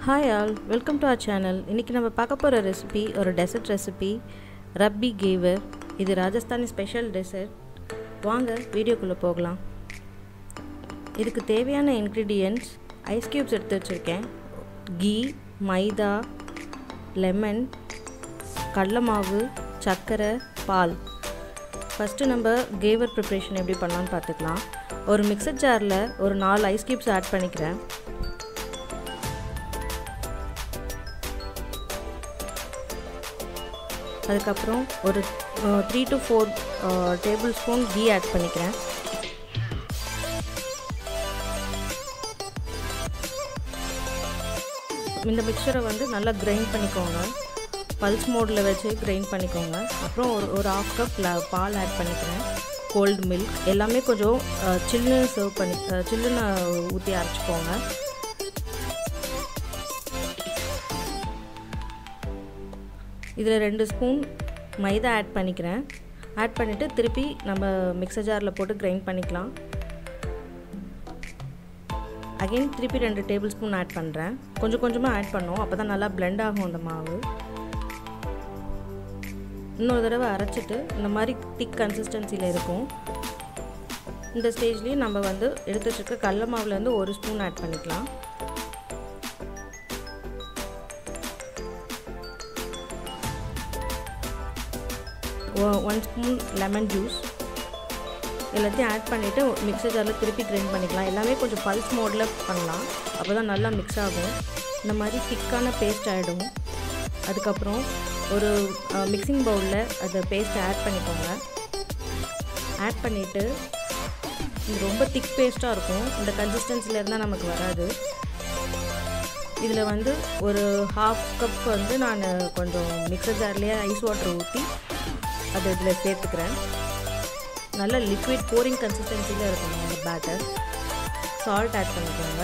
Hi all, welcome to our channel. இன்னைக்கு நம்ம பார்க்க போற ரெசிபி ஒரு டெசர்ட் ரெசிபி ரப்பி கேவர். இது ராஜஸ்தானி ஸ்பெஷல் டெசர்ட். வாங்க வீடியோக்குள்ள போகலாம். இதுக்கு தேவையான இன்கிரிடியன்ட்ஸ் ஐஸ் கியூப்ஸ் எடுத்து வச்சிருக்கேன். கீ, மைதா, லெமன், கடலை மாவு, சர்க்கரை, பால். ஃபர்ஸ்ட் நம்ம கேவர் ப்ரிப்பரேஷன் எப்படி பண்ணலாம்னு பார்த்துக்கலாம். ஒரு மிக்சர் ஜாரில் ஒரு 4 ஐஸ் கியூப்ஸ் ஆட் பண்ணிக்கிறேன். அதுக்கப்புறம் ஒரு 3 to 4 டேபிள் ஸ்பூன் கீ ஆட் பண்ணிக்கிறேன். இந்த மிக்சரை நல்லா கிரைண்ட் பண்ணிக்கோங்க. பல்ஸ் மோடில் வச்சு கிரைண்ட் பண்ணிக்கோங்க. அப்புறம் ஒரு 1/2 கப் பால் ஆட் பண்ணிக்கிறேன். கோல்டு மில்க் எல்லாமே கொஞ்சம் சில்லுன்னு சர்வ் பண்ணி சில்லுன்னு ஊற்றி அரைச்சிக்கோங்க. இதில் 2 ஸ்பூன் மைதா ஆட் பண்ணிக்கிறேன். ஆட் பண்ணிவிட்டு திருப்பி நம்ம மிக்சர் ஜாரில் போட்டு கிரைண்ட் பண்ணிக்கலாம். அகெயின் திருப்பி 2 டேபிள் ஸ்பூன் ஆட் பண்ணுறேன். கொஞ்சம் கொஞ்சமாக ஆட் பண்ணோம், அப்போ தான் நல்லா பிளெண்ட் ஆகும் அந்த மாவு. இன்னொரு தடவை அரைச்சிட்டு இந்த மாதிரி திக் கன்சிஸ்டன்சியில் இருக்கும். இந்த ஸ்டேஜ்லேயும் நம்ம எடுத்து வச்சுருக்க கடலை மாவுலேருந்து 1 ஸ்பூன் ஆட் பண்ணிக்கலாம். ஒன் ஸ்பூன் லெமன் ஜூஸ் எல்லாத்தையும் ஆட் பண்ணிவிட்டு மிக்சர் ஜாரில் திருப்பி கிரைண்ட் பண்ணிக்கலாம். எல்லாமே கொஞ்சம் பல்ஸ் மோடில் பண்ணலாம், அப்போ தான் நல்லா மிக்ஸ் ஆகும். இந்த மாதிரி திக்கான பேஸ்ட் ஆகிடும். அதுக்கப்புறம் ஒரு மிக்சிங் பவுலில் அந்த பேஸ்ட்டை ஆட் பண்ணிக்கோங்க. ஆட் பண்ணிவிட்டு இது ரொம்ப திக் பேஸ்ட்டாக இருக்கும். இந்த கன்சிஸ்டன்சியில் இருந்தால் நமக்கு வராது. இதில் ஒரு 1/2 கப் நான் கொஞ்சம் மிக்சர் ஜார்லேயே ஐஸ் வாட்டர் ஊற்றி அதை இதில் சேர்த்துக்கிறேன். நல்ல லிக்விட் போரிங் கன்சிஸ்டன்சியில் இருக்கணும் அந்த பேட்டர். சால்ட் ஆட் பண்ணிக்கோங்க.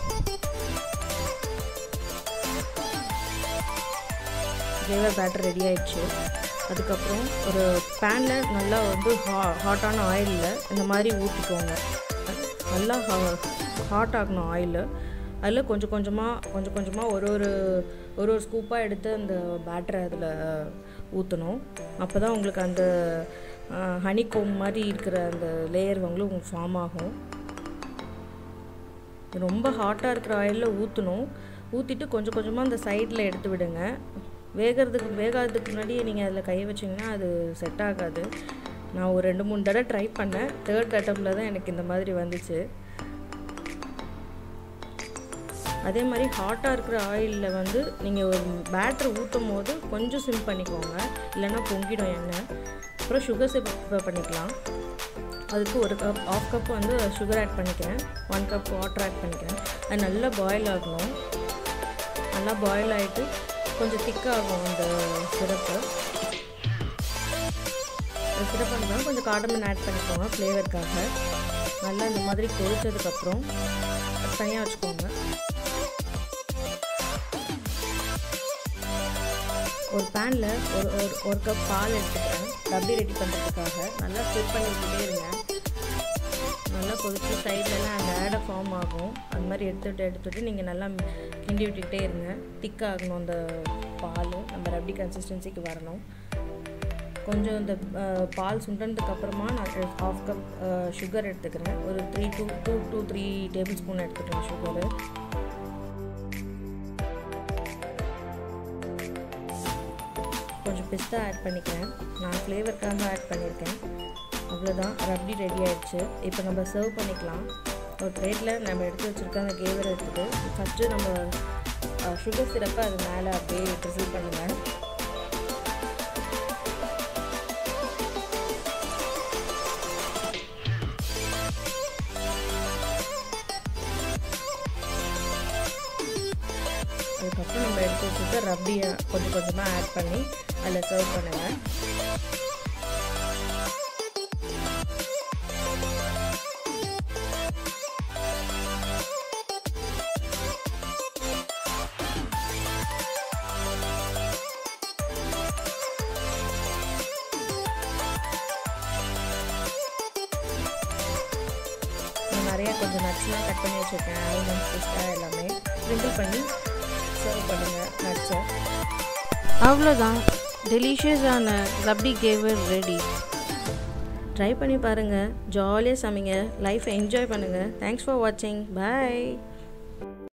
கேவர் பேட்டர் ரெடி ஆயிடுச்சு. அதுக்கப்புறம் ஒரு பேனில் நல்லா ஹாட்டான ஆயிலில் இந்த மாதிரி ஊற்றிக்கோங்க. நல்லா ஹாட் ஆகணும் ஆயில். அதில் கொஞ்சம் கொஞ்சமாக ஒரு ஸ்கூப்பாக எடுத்து அந்த பேட்டரை அதில் ஊற்றணும். அப்போ தான் உங்களுக்கு அந்த ஹனி கோம் மாதிரி இருக்கிற அந்த லேயர் உங்களுக்கு ஃபார்ம் ஆகும். ரொம்ப ஹாட்டாக இருக்கிற ஆயிலில் ஊற்றணும். ஊற்றிட்டு கொஞ்சம் கொஞ்சமாக அந்த சைடில் எடுத்து விடுங்க. வேகாததுக்கு முன்னாடியே நீங்கள் அதில் கை வச்சிங்கன்னா அது செட் ஆகாது. நான் ஒரு 2-3 தடவை ட்ரை பண்ணேன். 3rd அட்டெம்ப்டில் தான் எனக்கு இந்த மாதிரி வந்துச்சு. அதே மாதிரி ஹாட்டாக இருக்கிற ஆயிலில் நீங்கள் ஒரு பேட்டர் ஊற்றும் போது கொஞ்சம் சிம் பண்ணிக்கோங்க, இல்லைன்னா பொங்கிடும் எண்ணெய். அப்புறம் சுகர் சிப் பண்ணிக்கலாம். அதுக்கு ஒரு 1/2 கப் சுகர் ஆட் பண்ணிக்கிறேன். 1 கப் வாட்டர் ஆட் பண்ணிக்கிறேன். அது நல்லா பாயில் ஆகணும். நல்லா பாயில் ஆகிட்டு கொஞ்சம் திக்காகும் அந்த சிரப்பு. அந்த சிரப் பண்ணிக்கலாம். கொஞ்சம் கார்டமன் ஆட் பண்ணிக்கோங்க ஃப்ளேவருக்காக. நல்லா இந்த மாதிரி கொதிச்சதுக்கப்புறம் தனியாக வச்சுக்கோங்க. ஒரு பேனில் ஒரு கப் பால் எடுத்துக்கிறேன். ரப்பி ரெடி பண்ணுறதுக்காக நல்லா ஃபில் பண்ணி விட்டுட்டே இருங்க. நல்லா கொதிச்சு சைட்லலாம் அந்த ஆடை ஃபார்ம் ஆகும். அந்த மாதிரி எடுத்துகிட்டு நீங்கள் நல்லா கிண்டி விட்டுக்கிட்டே இருங்க. திக்காகணும் அந்த பால். நம்ம ரப்பி கன்சிஸ்டன்சிக்கு வரணும். கொஞ்சம் இந்த பால் சுண்டனதுக்கப்புறமா நான் 1/2 கப் சுகர் எடுத்துக்கிறேன். ஒரு 2 to 3 டேபிள் ஸ்பூன் எடுத்துக்கிறேன் சுகரு. கொஞ்சம் பிஸ்தா ஆட் பண்ணிக்கிறேன். நான் ஃப்ளேவருக்காக ஆட் பண்ணியிருக்கேன். அவ்வளோதான், ரப்பி ரெடி ஆகிடுச்சு. இப்போ நம்ம சர்வ் பண்ணிக்கலாம். ஒரு பிளேட்டில் நம்ம எடுத்து வச்சுருக்க அந்த கேவர் எடுத்துகிட்டு ஃபஸ்ட்டு நம்ம சுகர் சிரப்பை அது மேலே அப்படியே ட்ரிசில் பண்ணுங்கள். அதுக்கப்புறம் நம்ம எடுத்து வச்சுட்டு ரப்பியை கொஞ்சம் கொஞ்சமாக ஆட் பண்ணி அதில் சர்வ் பண்ணுங்கள். நிறையா கொஞ்சம் நட்ஸ்லாம் கட் பண்ணி வச்சுருக்கேன். ஆல்மண்ட்ஸ், பிஸ்தா எல்லாமே ஸ்ப்ரிங்கிள் பண்ணி சர்வ் பண்ணுங்கள் நட்ஸை. அவ்வளோதான், டெலிஷியஸான ரப்பி கேவர் ரெடி. ட்ரை பண்ணி பாருங்கள், ஜாலியாக சமைங்க, லைஃப்பை என்ஜாய் பண்ணுங்கள். தேங்க்ஸ் ஃபார் வாட்சிங். பாய்.